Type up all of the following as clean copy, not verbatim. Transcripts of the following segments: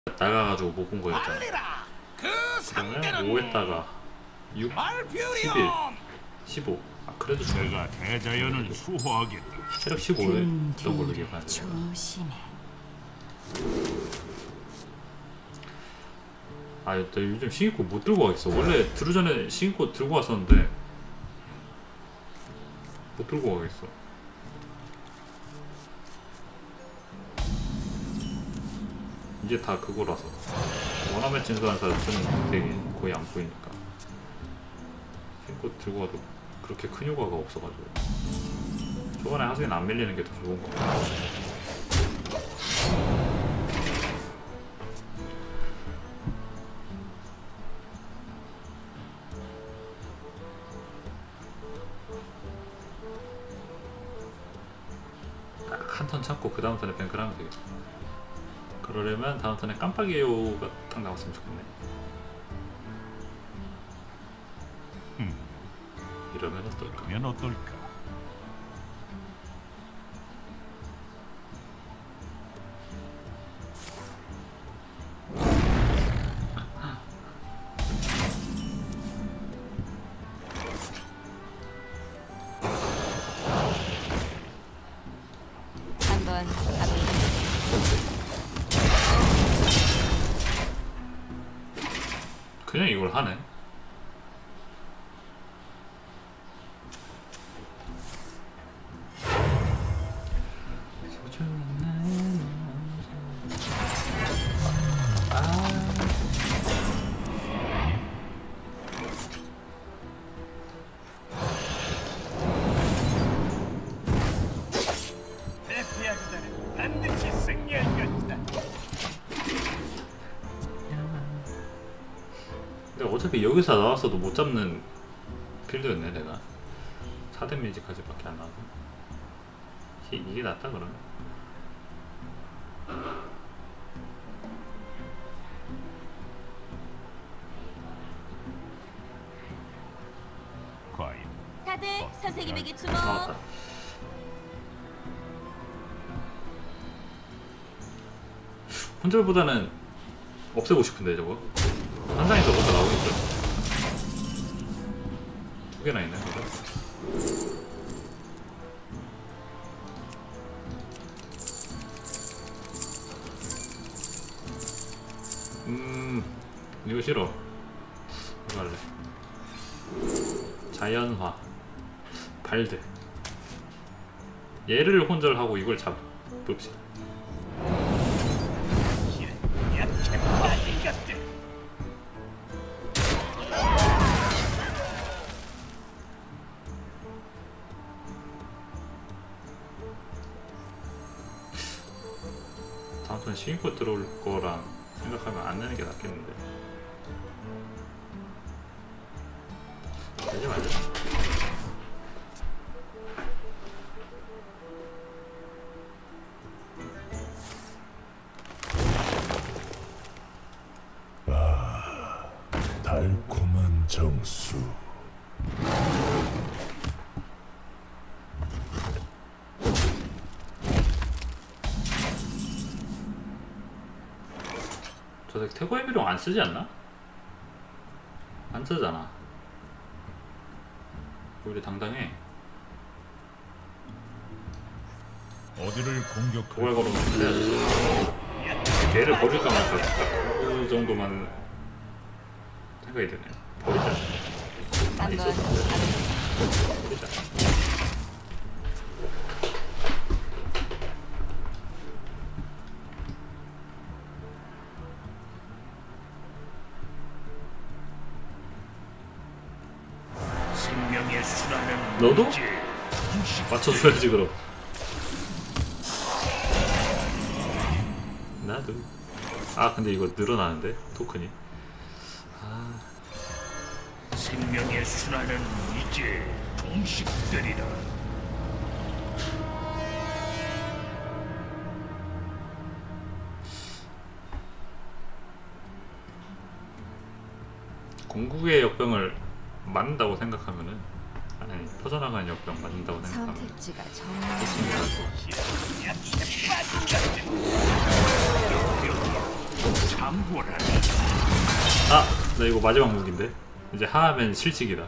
나가가지고 못 본 거였잖아. 그러면 5에다가 6, 11, 15. 아 그래도 내가 대자연을 수호하겠다. 체력 15였던 걸로 기억하는데. 조심해. 아, 나 요즘 신기꽃 못 들고 가겠어. 원래 들어전에 신기꽃 들고 왔었는데 못 들고 가겠어. 이제 다 그거라서 원화매 진수한사 쓰는 되게 거의 안 보이니까 신기꽃 들고 가도 그렇게 큰 효과가 없어가지고 초반에 하수인 안 밀리는 게 더 좋은 거 같아. 한 턴 참고 그 다음 턴에 뱅크를 하면 되겠다. 그러려면 다음 턴에 깜빡이요가 딱 나왔으면 좋겠네. 이러면 어떨까? 그러면 어떨까? 한번 가볼까? 그냥 이걸 하네. 대피하기다는 반드시 승리할 것이다. 근데 어차피 여기서 나왔어도 못 잡는 필드였네. 내가 4데미지까지밖에 안 나와서 이게 낫다 그러면. 과연 다들 선생님에게 주목. 나왔다. 혼절보다는 없애고 싶은데 저거 한 장이 저거가 나오니까 두 개나 있네. 그래. 이거 싫어. 이거 할래. 자연화 발드 얘를 혼절하고 이걸 잡읍시다. 약해 빠진 것들. 다음 턴 신고 들어올 거랑 생각하면 안 내는 게 낫겠는데. 되지 말자. 달콤한 정수. 저 새끼 태고의 비룡 안 쓰지 않나? 안 쓰잖아. 우리 당당해. 어디를 공격할 도발 걸으면 해야지. 걔를 버릴까 말까 그 정도만 생각이 드네. 버리자. 많이 한번 썼는데 버리자. 생명의 수라는 너도? 문제. 맞춰줘야지 그럼. 나도. 아 근데 이거 늘어나는데 토큰이. 아 생명의 순환은 이제 동식되리라. 공국의 역병을 맞는다고 생각하면은 아니 퍼져나가는 역병 맞는다고 생각하면 선택지가 정말 좋습니다. 약해 빠진 것들. 망고라. 아! 나 이거 마지막 무기인데? 이제 하하면 실직이다.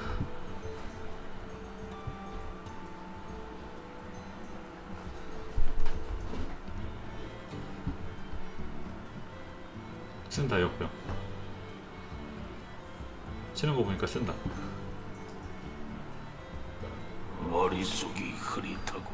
쓴다 역병. 치는 거 보니까 쓴다. 머릿속이 흐릿하군.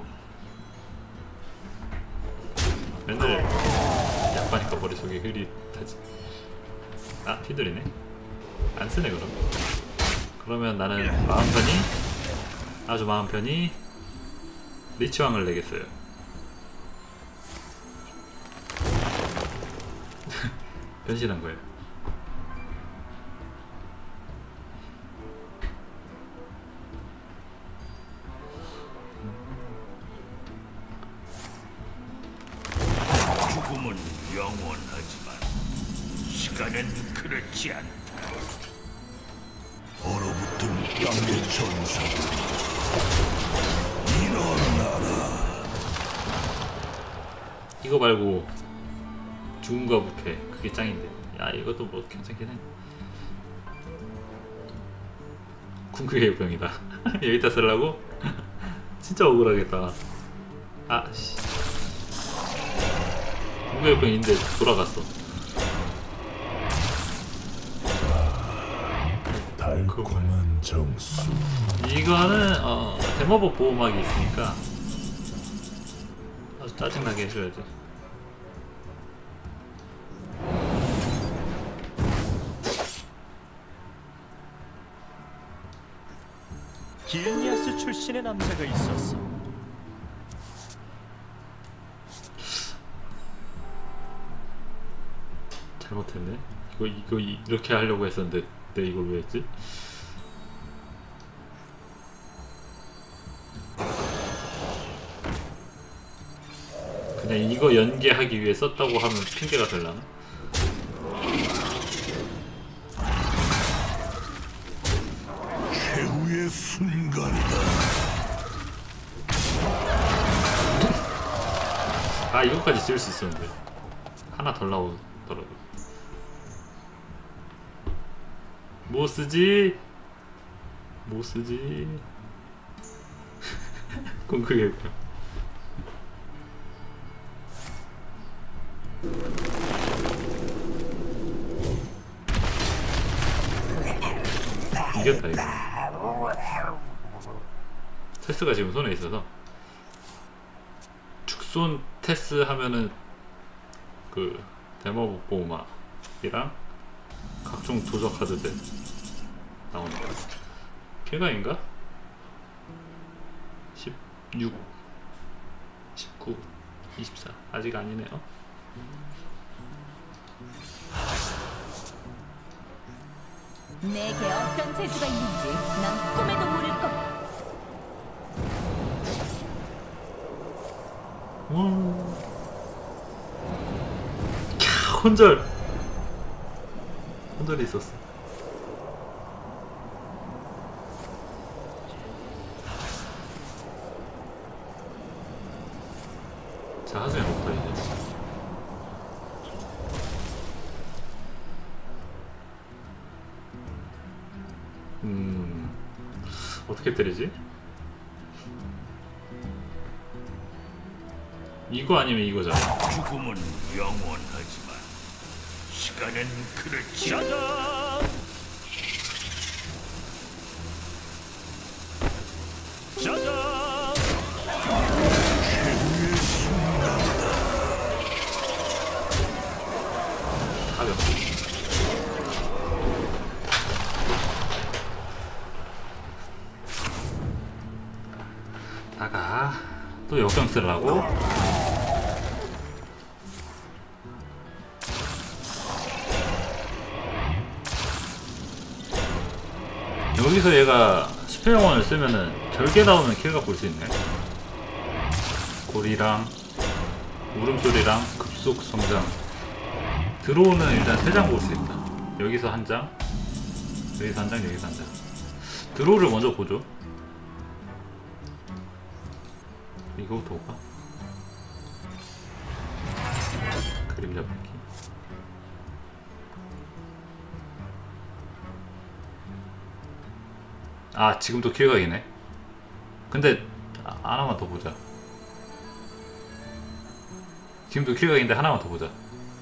맨날 약하니까 머릿속이 흐릿하지. 아 피들이네. 안 쓰네 그럼. 그러면 나는 마음 편히, 아주 마음 편히 리치왕을 내겠어요. 변신한 거예요. 죽음은 영원하지만 시간은 그렇지 않다. 얼어붙은 땅의 전사들 일어나라. 이거 말고 죽음과 부패 그게 짱인데. 야 이것도 뭐 괜찮긴 해. 궁극의 역병이다. 여기다 쓰려고? 진짜 억울하겠다. 아씨. 궁극의 역병인데 돌아갔어. 달콤한 정수. 이거는 대마법 보호막이 있으니까 아주 짜증나게 해줘야지. 길니아스 출신의 남자가 있었어. 잘못했네. 이거 이렇게 하려고 했었는데 내가 이걸 왜 했지? 그냥 이거 연계하기 위해 썼다고 하면 핑계가 될라나? 최후의 순간이다. 아 이거까지 지을 수 있었는데 하나 덜 나오더라고. 뭐 쓰지? 뭐 쓰지? 궁극의 역병. 이겼다 이거. 테스가 지금 손에 있어서 축손 테스 하면은 그 대마법 보호막이랑 각종 조적 카드들 나오는 거야. 킬각인가? 16 19 24 아직 아니네요. 내게 어떤 재주가 있는지 난 꿈에도 모를 거야. 혼절이 있었어. 자 하수야 없다 이제. 어떻게 때리지? 이거 아니면 이거잖아. 죽음은 영원하지만 시간은 그렇지 않아. 짜잔! 최후의 순간이다. 가볍. 다가 또 역병 쓰려고? 여기서 얘가 수표영원을 쓰면은 결계 나오는 킬각 볼 수 있네. 고리랑 울음소리랑 급속 성장. 드로우는 일단 3장 볼 수 있다. 여기서 한 장, 여기서 한 장, 여기서 한 장. 드로우를 먼저 보죠. 이거부터 볼까? 그림 잡기. 아 지금도 킬각이네. 근데 하나만 더 보자. 지금도 킬각인데 하나만 더 보자.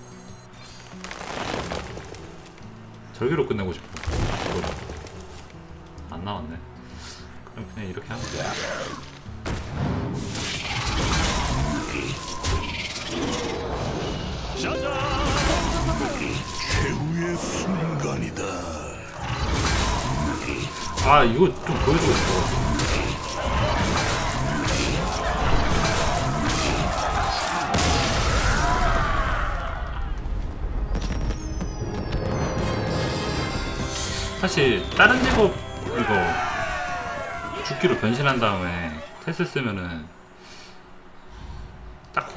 절기로 끝내고 싶어. 이거를. 안 나왔네. 그럼 그냥 이렇게 하면 돼. 최후의 순간이다. 아 이거 좀 보여주고 싶어. 사실 다른 직업 이거 죽기로 변신한 다음에 테스 쓰면은 딱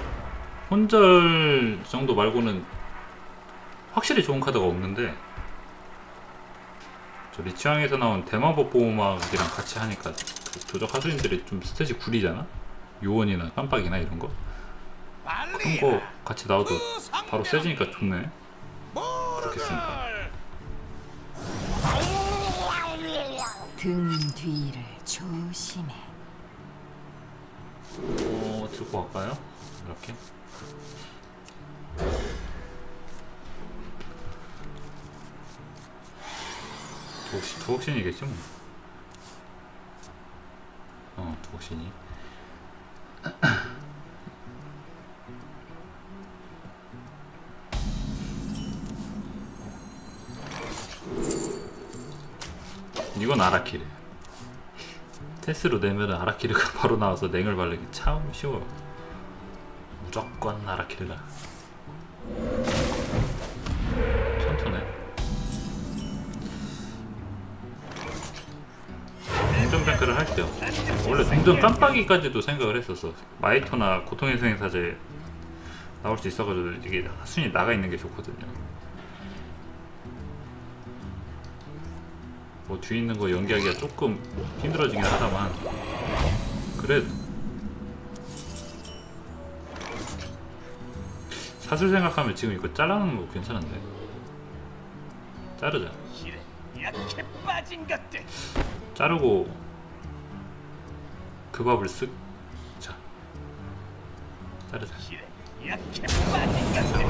혼절 정도 말고는 확실히 좋은 카드가 없는데, 저 리치왕에서 나온 대마법 보호막이랑 같이 하니까 그 도적 하수인들이 좀 스탯이 구리잖아? 요원이나 깜빡이나 이런 거 그런 거 같이 나와도 바로 세지니까 좋네. 그렇겠습니다. 등 뒤를 조심해. 들고 갈까요? 이렇게. 도옥신이겠지 뭐. 도옥신이. 이건 아라키르. 테스로 내면은 아라키르가 바로 나와서 냉을 바르기 참 쉬워요. 무조건 아라키르라. 천천해. 동전뱅크를 할 때 원래 동전 깜빡이까지도 생각을 했었어. 마이토나 고통의 수행사제 나올 수 있어가지고 이게 순위 나가 있는 게 좋거든요. 뭐 뒤에 있는 거 연기하기가 조금 힘들어지긴 하다만 그래도 사슬 생각하면 지금 이거 잘라놓는 거 괜찮은데. 자르자. 약해 빠진 것들. 자르고 그 밥을 쓱. 자, 자르자. 약해 빠진 것들.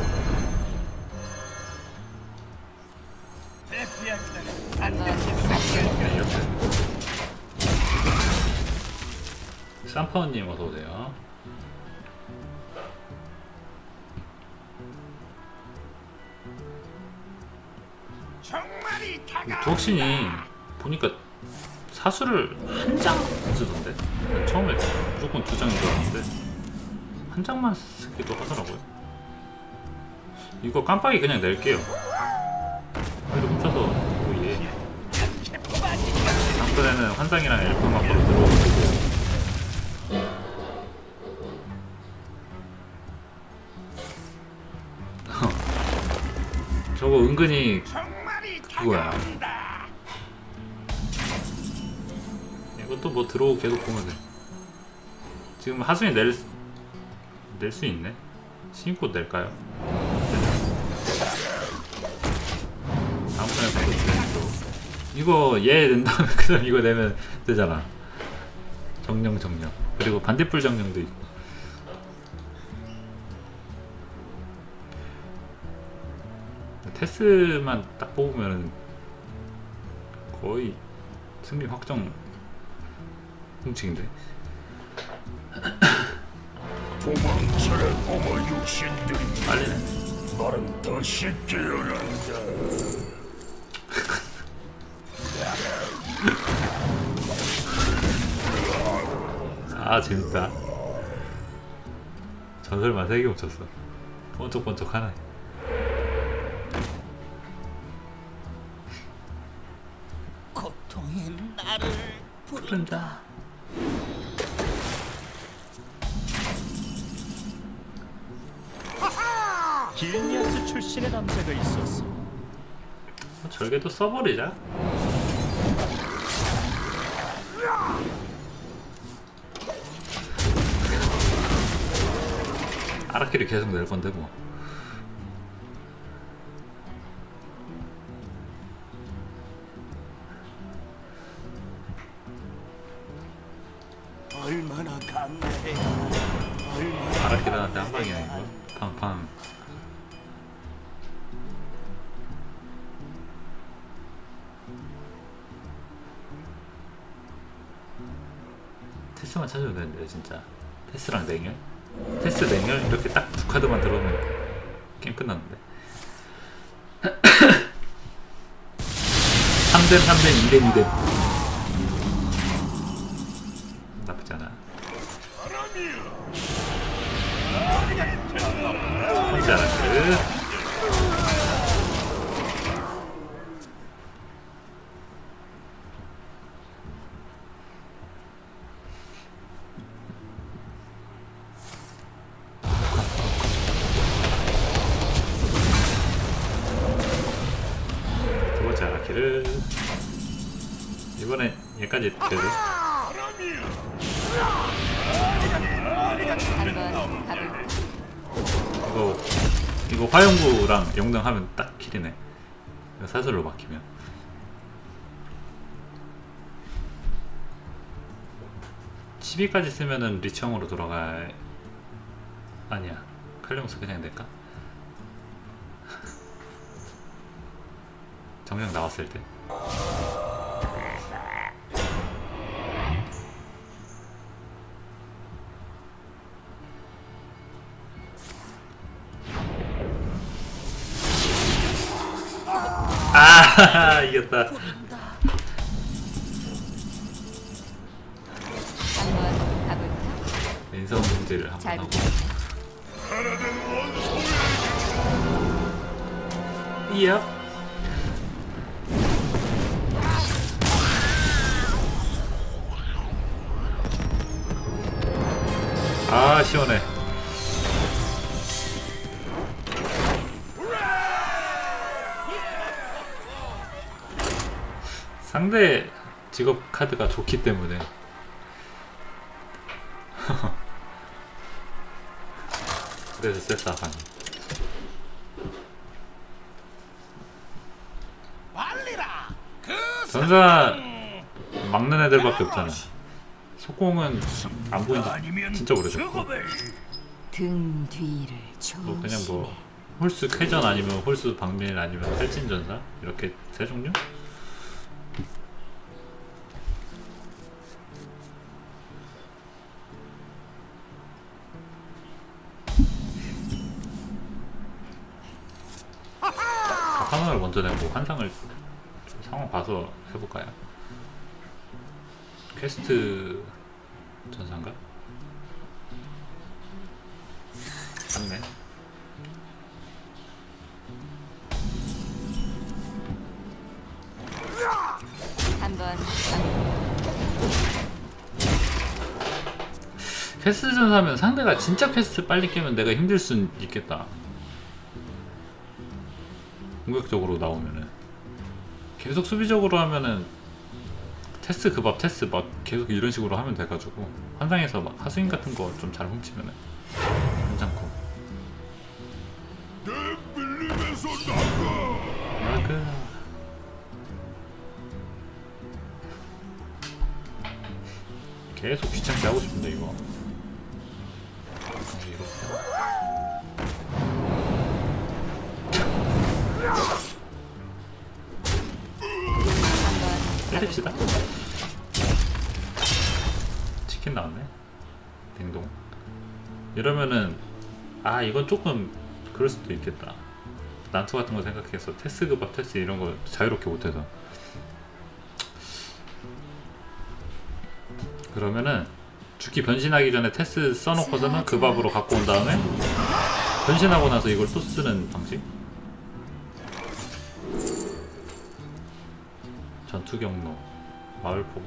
대피하기는 반드시 이렇게. 쌈파원님 어서오세요. 정말이 다가. 도옥신이 보니까 사수를 한 장 쓰던데? 처음에 무조건 2장인 줄 알았는데 한 장만 쓰기도 하더라고요. 이거 깜빡이 그냥 낼게요. 이렇게 훔쳐서 오예. 다음번에는 환상이랑 엘프 막으로 들어오고. 저거 은근히 그거야. 이것도 뭐 들어오고 계속 보면 돼. 지금 하순이 낼 수 있네. 신꽃 낼까요? 다음번에 또 이거 얘 낸 다음에 그 다음 이거 내면 되잖아. 정령. 그리고 반딧불 정령도 있고. 테스만 딱 뽑으면 거의 승리 확정 훔치인데. 도망쳐라 어머 육신들이. 빨리네. 나는 다시 깨어난다. 아 재밌다. 전설만 3개 훔쳤어. 번쩍번쩍 하네. 고통이 나를 부른다. 길니아스 출신의 남자가 있었어. 절개도 써버리자. 아라키를 계속 낼 건데 뭐. 얼마나 강렬해. 아라키다한테 한 방이야 이거. 팡팡. 테스만 찾아도 되는데 진짜. 테스랑 냉혈? 테스 냉혈 이렇게 딱 두 카드만 들어오면 게임 끝났는데. 3댐 3댐 2댐 2댐 나쁘지 않아. 혼자 아라크. 두 번째 아라키를 이번엔 얘까지 되죠. 한번 가볼까? 이거 화용구랑 영등 하면 딱 킬이네. 이거 사슬로 막히면. (12까지) 쓰면은 리치형으로 돌아가. 아니야, 칼륨스 그냥 낼까? 정령 나왔을 때. 아 이겼다. 한번 가볼까? 인성 문제를 한번 잘 하고. 이야. 아 시원해. 상대 직업 카드가 좋기 때문에 그래서 셌다 하니. 빨리라. 그 전사 막는 애들밖에 없잖아. 속공은 안 보인 아니면 지 진짜 오래됐고. 죽음을. 등 뒤를 뭐 그냥 조심해. 뭐 홀수 쾌전 아니면 홀수 박밀 아니면 탈진전사 이렇게 세 종류? 환상을 먼저 내고 환상을 좀 상황 봐서 해볼까요? 퀘스트 전사인가? 맞네. 한번 퀘스트 전사면 상대가 진짜 퀘스트 빨리 깨면 내가 힘들 순 있겠다. 공격적으로 나오면은. 계속 수비적으로 하면은 테스 그밥 테스 막 계속 이런 식으로 하면 돼가지고 환상에서 막 하수인 같은 거 좀 잘 훔치면은 괜찮고. 내 밀림에서 나가. 아그 계속 귀찮게 하고 싶은데 이거. 때립시다. 치킨 나왔네. 댕동. 이러면은 아 이건 조금 그럴 수도 있겠다. 난투 같은 거 생각해서 테스 그밥 테스 이런 거 자유롭게 못해서. 그러면은 죽기 변신하기 전에 테스 써놓고서는 그 밥으로 갖고 온 다음에 변신하고 나서 이걸 또 쓰는 방식. 전투 경로, 마을포.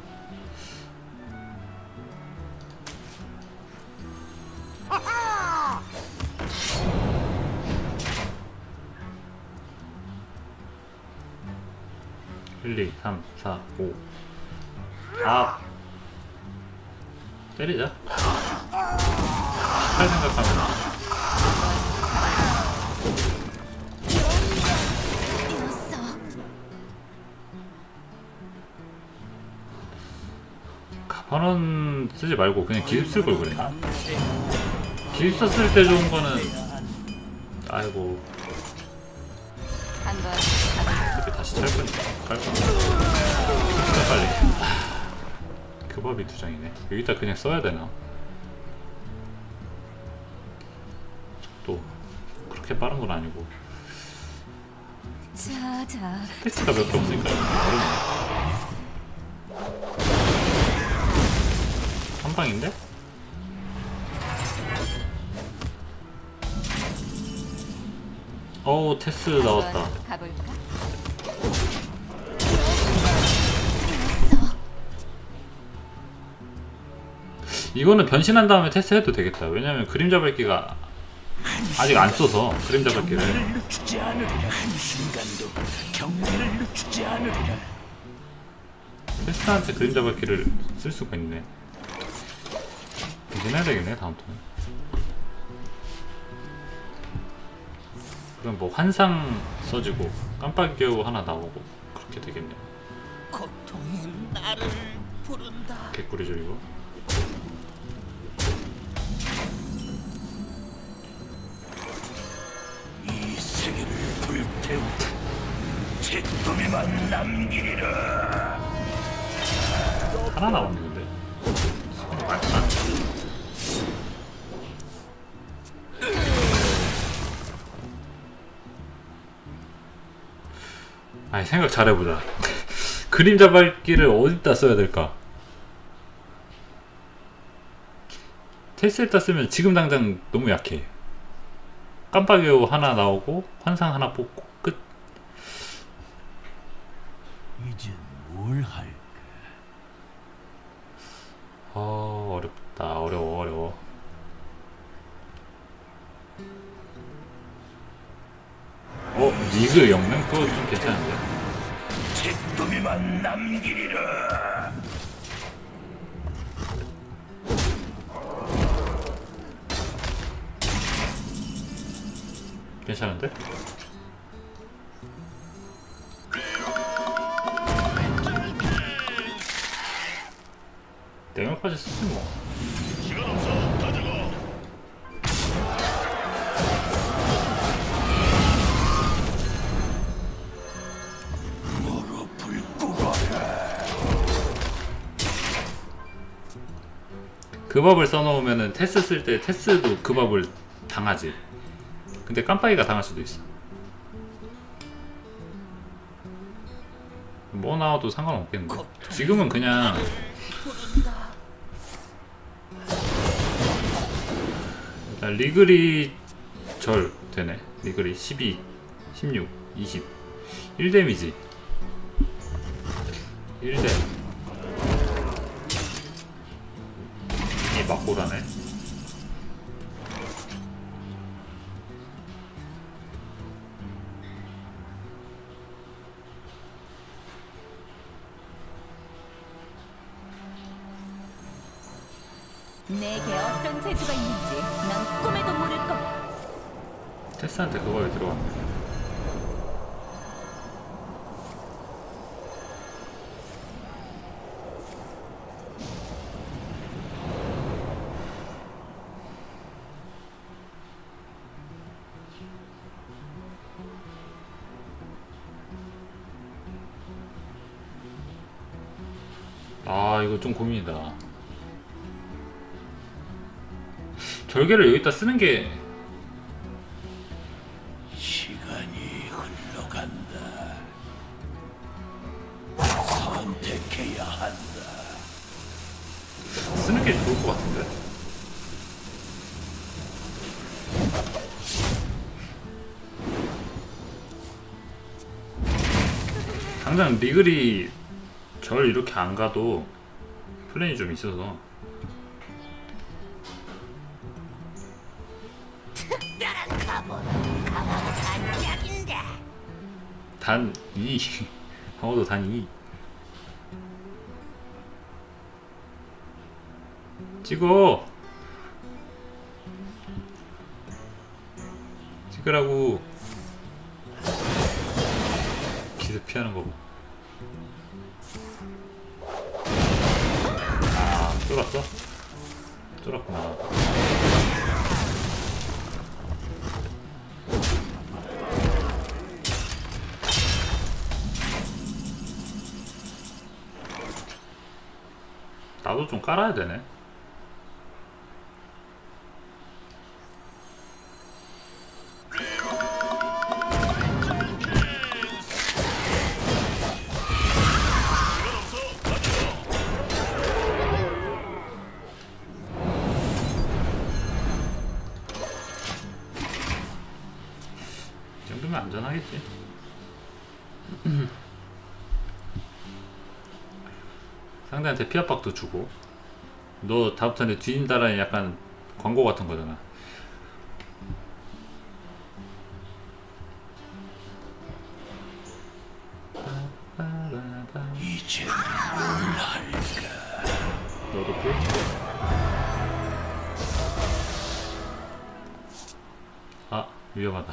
(1, 2, 3, 4, 5) 아 때리자. 할 생각하면 환원 쓰지 말고 그냥 기습 쓸 걸 그랬나? 기습 썼을 때 좋은 거는 아이고 한번 이렇게 다시 찰 거니까 갈 거니까 진짜 빨리. 교밥이 2장이네. 여기다 그냥 써야 되나? 또 그렇게 빠른 건 아니고 자자. 텍스트가 몇 개 없으니까 어렵네. 한 방인데? 어우 테스 나왔다. 한번 가볼까? 이거는 변신한 다음에 테스트 해도 되겠다. 왜냐면 그림자 밟기가 아직 안 써서 그림자 밟기를 경계를 늦추지 않으리라. 한순간도 경계를 늦추지 않으리라. 테스트한테 그림자 밟기를 쓸 수가 있네. 변신해야 되겠네 다음 턴. 그럼 뭐 환상 써지고 깜빡이고 하나 나오고 그렇게 되겠네. 고통이 나를 부른다. 개꿀이죠 이거. 이 세계를 불태우다 잿더미만 남기리라. 하나 나왔네 근데. 말도 안 돼. 아니 생각 잘해보자. 그림자 밟기를 어디다 써야 될까? 테스트에다 쓰면 지금 당장 너무 약해. 깜빡이고 하나 나오고 환상 하나 뽑고 끝. 이젠 뭘 할까? 어렵다. 어려워. 리그 영능? 그거 좀 괜찮은데? 잿더미만 남기리라. 괜찮은데? 냉면까지 쓰지 뭐. 그 법을 써놓으면은 테스 쓸 때 테스도 그 법을 당하지. 근데 깜빡이가 당할 수도 있어. 뭐 나와도 상관없겠는데. 지금은 그냥 일단 리그리 절 되네. 리그리 12, 16, 20 1데미지 1데 이 막고라네. 내게 어떤 재주가 있는지 난 꿈에도 모를 거야. 테스한테 그거에 들어왔네. 아 이거 좀 고민이다. 절개를 여기다 쓰는 게 시간이 흘러간다. 선택해야 한다. 쓰는 게 좋을 것 같은데. 당장 리글이 절 이렇게 안 가도 플랜이 좀 있어서. 특별한 가본 강하고 단짝인데. 단 2. 방어도 단 2. 찍어. 찍으라고. 기습 피하는 거 봐. 쫄았어? 쫄았구나. 나도 좀 깔아야 되네. 이 정도면 안전하겠지. 상대한테 피압박도 주고. 너 다음 턴에 뒤진다라는 약간 광고 같은 거잖아. 이제 뭘 할까? 너도 풀? 아, 위험하다.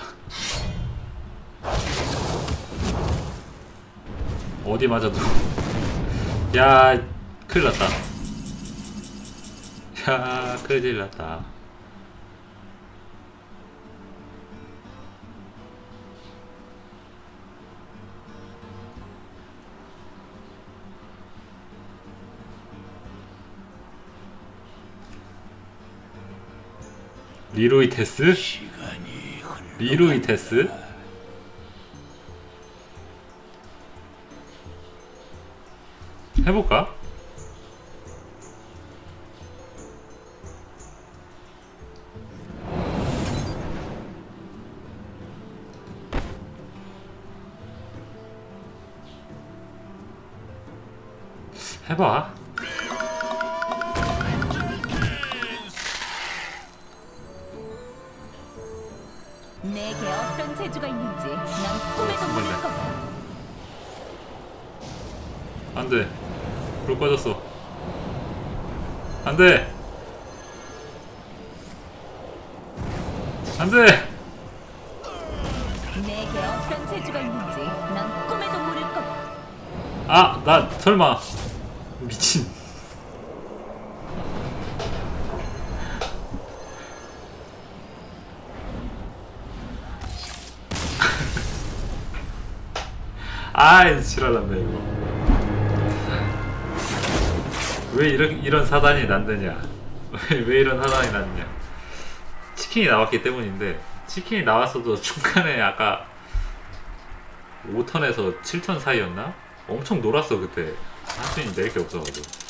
어디 맞아도. 야, 큰일 났다. 야, 큰일 났다. 리로이 테스? 시간이 리로이 테스? 해볼까? 해봐. 내게 어떤 재주가 있는지 난 꿈에도 모를 거야. 안돼. 불 꺼졌어. 안돼. 안돼. 내게 어떤 재주가 있는지 난 꿈에도 모를 거야. 아, 나 설마 미친. 아이, 지랄났네 이거. 왜 이런 사단이 났느냐? 왜 이런 사단이 났느냐? 치킨이 나왔기 때문인데, 치킨이 나왔어도 중간에 아까 5턴에서 7턴 사이였나? 엄청 놀았어 그때. 할 수 있는 게 없어가지고.